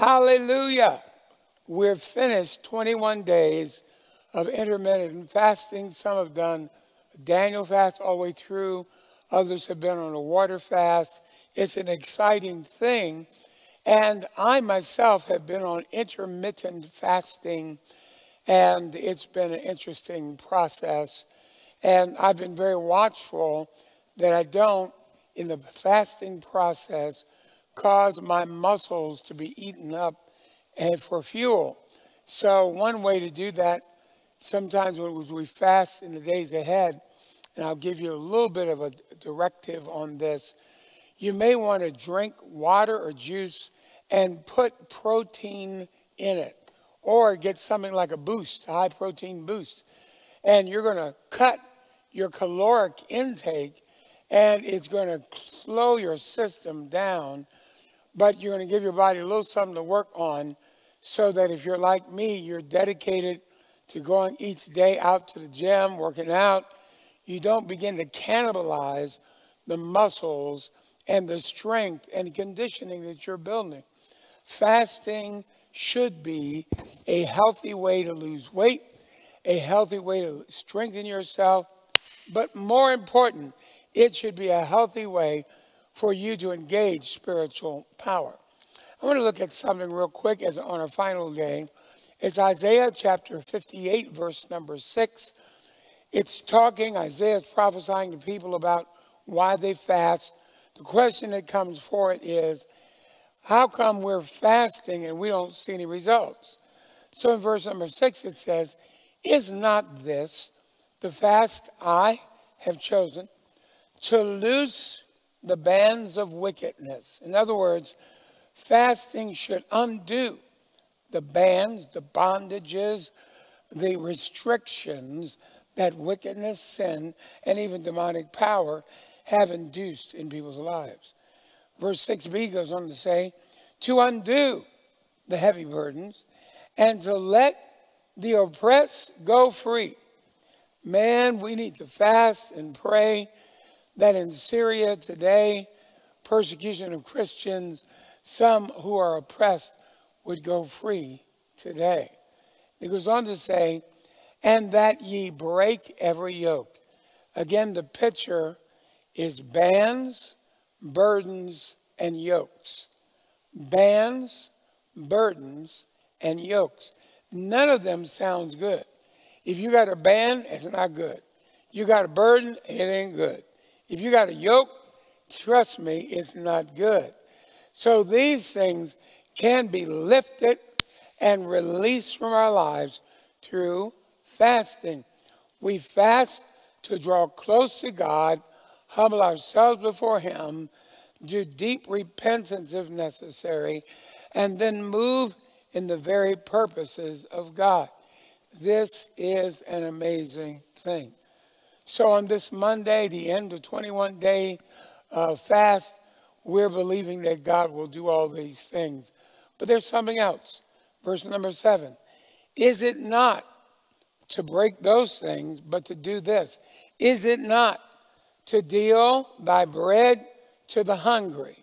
Hallelujah. We're finished 21 days of intermittent fasting. Some have done Daniel fast all the way through. Others have been on a water fast. It's an exciting thing. And I myself have been on intermittent fasting, and it's been an interesting process. And I've been very watchful that I don't, in the fasting process, cause my muscles to be eaten up and for fuel. So one way to do that, sometimes when we fast in the days ahead, and I'll give you a little bit of a directive on this, you may want to drink water or juice and put protein in it, or get something like a boost, a high protein boost. And you're going to cut your caloric intake, and it's going to slow your system down, but you're going to give your body a little something to work on, so that if you're like me, you're dedicated to going each day out to the gym, working out, you don't begin to cannibalize the muscles and the strength and conditioning that you're building. Fasting should be a healthy way to lose weight, a healthy way to strengthen yourself, but more important, it should be a healthy way for you to engage spiritual power. I want to look at something real quick as on our final day. It's Isaiah chapter 58, verse number 6. It's talking, Isaiah's prophesying to people about why they fast. The question that comes for it is, how come we're fasting and we don't see any results? So in verse number 6 it says, is not this the fast I have chosen, to loose the bands of wickedness? In other words, fasting should undo the bands, the bondages, the restrictions that wickedness, sin, and even demonic power have induced in people's lives. Verse 6b goes on to say, to undo the heavy burdens and to let the oppressed go free. Man, we need to fast and pray that in Syria today, persecution of Christians, some who are oppressed would go free today. It goes on to say, and that ye break every yoke. Again, the picture is bands, burdens, and yokes. Bands, burdens, and yokes. None of them sounds good. If you got a band, it's not good. You got a burden, it ain't good. If you got a yoke, trust me, it's not good. So these things can be lifted and released from our lives through fasting. We fast to draw close to God, humble ourselves before Him, do deep repentance if necessary, and then move in the very purposes of God. This is an amazing thing. So on this Monday, the end of 21-day fast, we're believing that God will do all these things. But there's something else. Verse number 7. Is it not to break those things, but to do this? Is it not to deal thy bread to the hungry,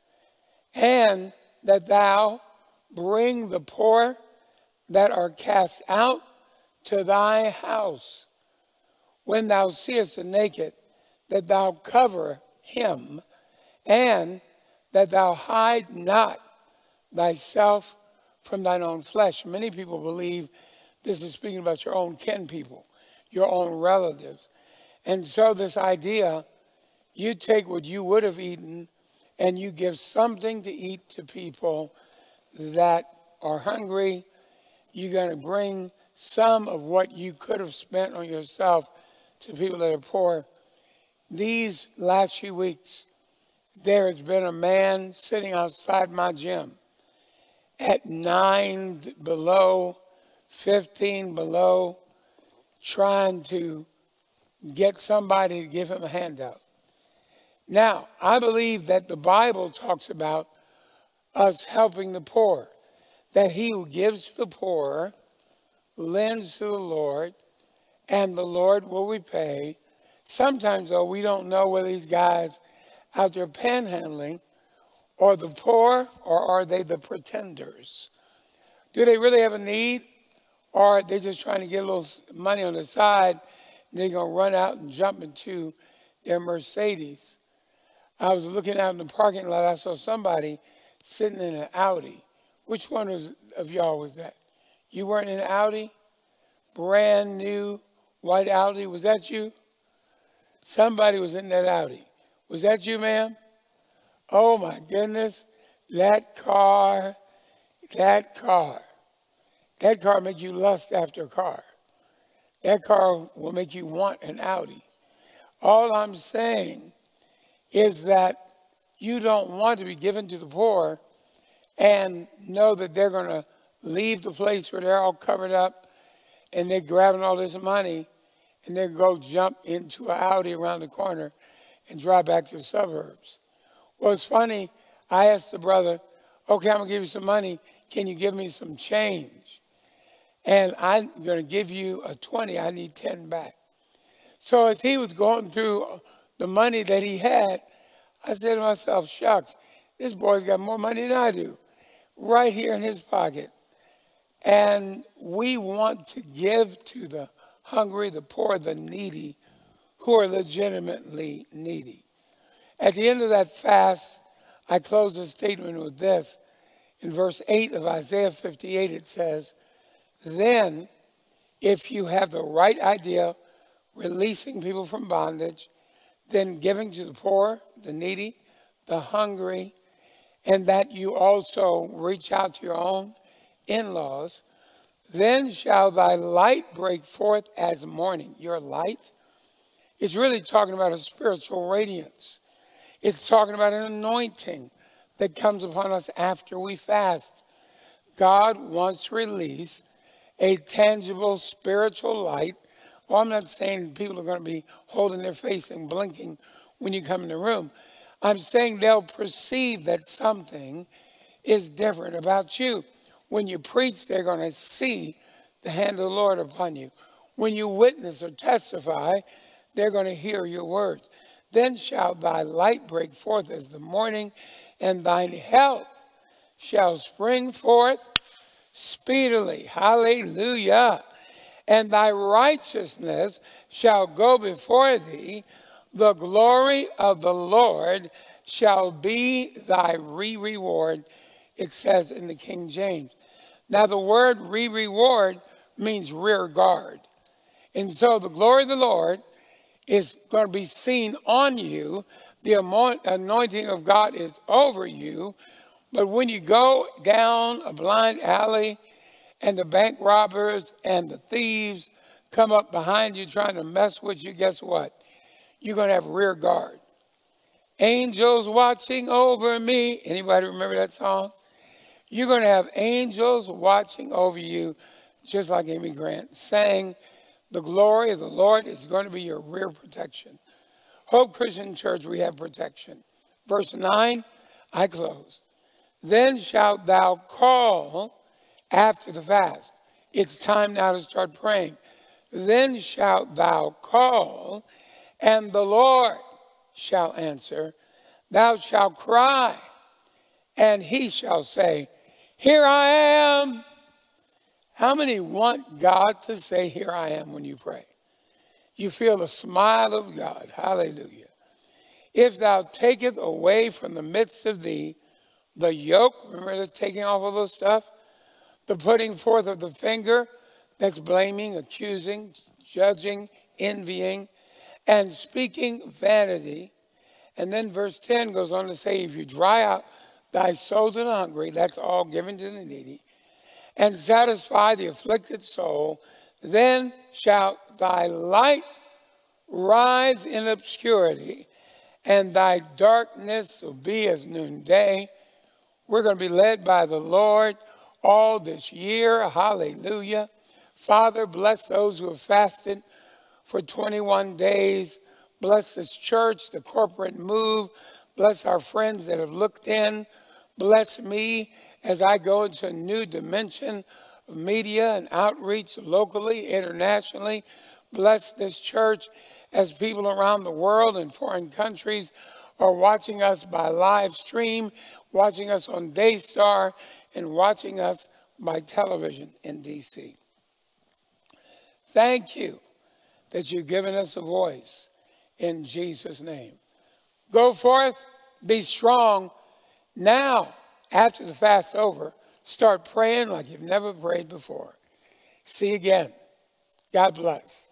and that thou bring the poor that are cast out to thy house? When thou seest the naked, that thou cover him, and that thou hide not thyself from thine own flesh. Many people believe this is speaking about your own kin people, your own relatives. And so this idea, you take what you would have eaten and you give something to eat to people that are hungry. You're going to bring some of what you could have spent on yourself to people that are poor. These last few weeks, there has been a man sitting outside my gym at 9 below, 15 below, trying to get somebody to give him a handout. Now, I believe that the Bible talks about us helping the poor, that he who gives to the poor lends to the Lord, and the Lord will repay. Sometimes, though, we don't know whether these guys out there panhandling or the poor, or are they the pretenders? Do they really have a need, or are they just trying to get a little money on the side and they're going to run out and jump into their Mercedes? I was looking out in the parking lot. I saw somebody sitting in an Audi. Which one of y'all was that? You weren't in an Audi? Brand new white Audi. Was that you? Somebody was in that Audi. Was that you, ma'am? Oh, my goodness. That car make you lust after a car. That car will make you want an Audi. All I'm saying is that you don't want to be given to the poor and know that they're going to leave the place where they're all covered up and they're grabbing all this money and they go jump into an Audi around the corner and drive back to the suburbs. Well, it's funny. I asked the brother, okay, I'm going to give you some money. Can you give me some change? And I'm going to give you a 20. I need 10 back. So as he was going through the money that he had, I said to myself, shucks, this boy's got more money than I do, right here in his pocket. And we want to give to the hungry, the poor, the needy, who are legitimately needy. At the end of that fast, I close the statement with this. In verse 8 of Isaiah 58, it says, then if you have the right idea, releasing people from bondage, then giving to the poor, the needy, the hungry, and that you also reach out to your own in-laws, then shall thy light break forth as morning. Your light is really talking about a spiritual radiance. It's talking about an anointing that comes upon us after we fast. God wants to release a tangible spiritual light. Well, I'm not saying people are going to be holding their face and blinking when you come in the room. I'm saying they'll perceive that something is different about you. When you preach, they're going to see the hand of the Lord upon you. When you witness or testify, they're going to hear your words. Then shall thy light break forth as the morning, and thine health shall spring forth speedily. Hallelujah. And thy righteousness shall go before thee. The glory of the Lord shall be thy reward, it says in the King James. Now the word reward means rear guard. And so the glory of the Lord is going to be seen on you. The anointing of God is over you. But when you go down a blind alley and the bank robbers and the thieves come up behind you trying to mess with you, guess what? You're going to have rear guard. Angels watching over me. Anybody remember that song? You're going to have angels watching over you, just like Amy Grant sang, the glory of the Lord is going to be your rear protection. Hope Christian Church, we have protection. Verse 9, I close. Then shalt thou call after the fast. It's time now to start praying. Then shalt thou call, and the Lord shall answer. Thou shalt cry, and he shall say, here I am. How many want God to say, here I am, when you pray? You feel the smile of God. Hallelujah. If thou taketh away from the midst of thee the yoke, remember the taking off all those stuff? The putting forth of the finger, that's blaming, accusing, judging, envying, and speaking vanity. And then verse 10 goes on to say, if you dry out thy soul to the hungry, that's all given to the needy, and satisfy the afflicted soul, then shalt thy light rise in obscurity, and thy darkness will be as noonday. We're going to be led by the Lord all this year. Hallelujah. Father, bless those who have fasted for 21 days. Bless this church, the corporate move. Bless our friends that have looked in. Bless me as I go into a new dimension of media and outreach locally, internationally. Bless this church as people around the world and foreign countries are watching us by live stream, watching us on Daystar, and watching us by television in D.C. Thank you that you've given us a voice in Jesus' name. Go forth, be strong. Now, after the fast's over, start praying like you've never prayed before. See you again. God bless.